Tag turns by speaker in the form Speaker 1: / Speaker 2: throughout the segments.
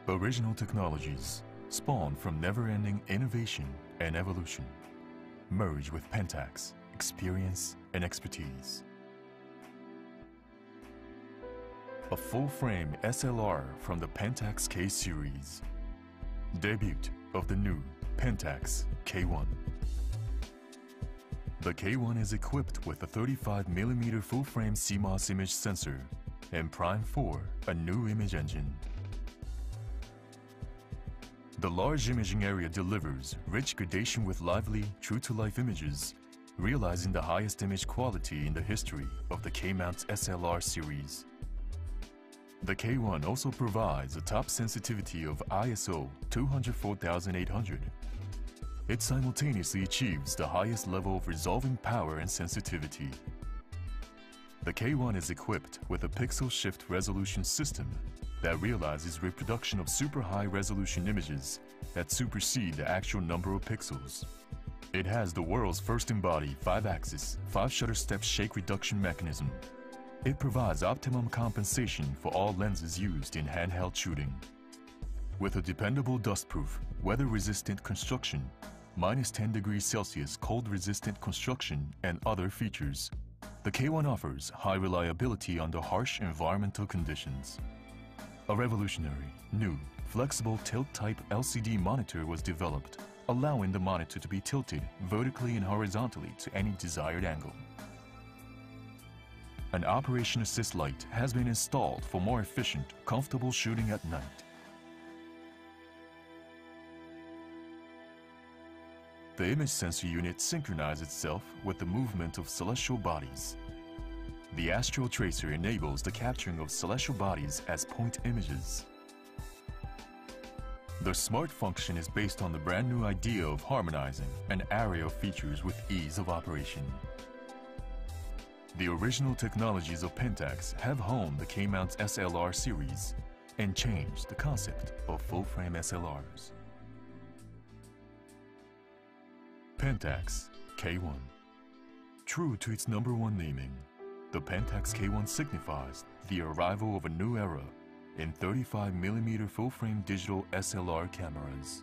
Speaker 1: Original technologies spawn from never-ending innovation and evolution, merge with Pentax experience and expertise. A full-frame SLR from the Pentax K series. Debut of the new Pentax K1. The K1 is equipped with a 35mm full-frame CMOS image sensor and primed for a new image engine. The large imaging area delivers rich gradation with lively, true-to-life images, realizing the highest image quality in the history of the K-mount SLR series. The K1 also provides a top sensitivity of ISO 204,800. It simultaneously achieves the highest level of resolving power and sensitivity. The K1 is equipped with a pixel shift resolution system that realizes reproduction of super high resolution images that supersede the actual number of pixels. It has the world's first embodied 5-axis, 5-shutter step shake reduction mechanism. It provides optimum compensation for all lenses used in handheld shooting. With a dependable dustproof, weather-resistant construction, -10 degrees Celsius cold-resistant construction, and other features, the K1 offers high reliability under harsh environmental conditions. A revolutionary, new, flexible tilt-type LCD monitor was developed, allowing the monitor to be tilted vertically and horizontally to any desired angle. An Operation Assist light has been installed for more efficient, comfortable shooting at night. The image sensor unit synchronizes itself with the movement of celestial bodies. The Astral Tracer enables the capturing of celestial bodies as point images. The Smart function is based on the brand new idea of harmonizing an array of features with ease of operation. The original technologies of Pentax have honed the K-mount SLR series and changed the concept of full-frame SLRs. Pentax K1. True to its #1 naming, the Pentax K1 signifies the arrival of a new era in 35mm full-frame digital SLR cameras.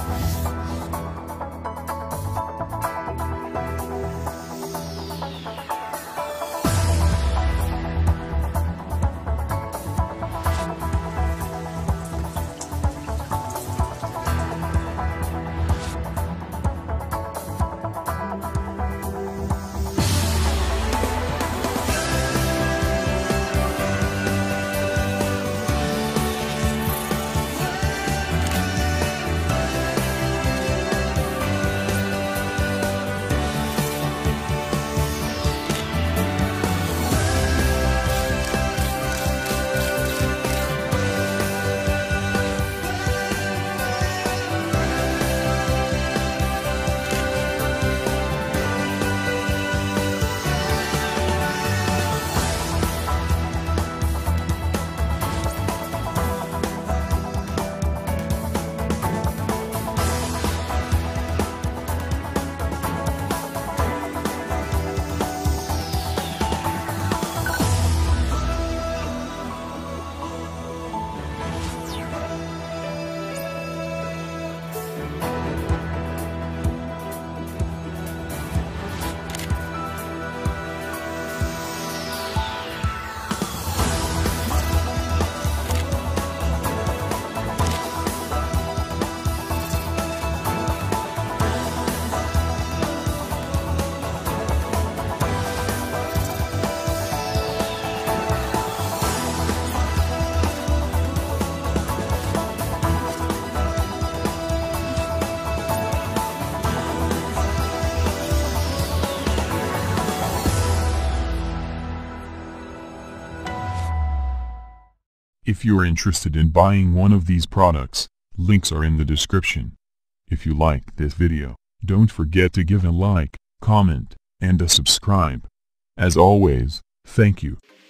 Speaker 2: If you are interested in buying one of these products, links are in the description. If you liked this video, don't forget to give a like, comment, and a subscribe. As always, thank you.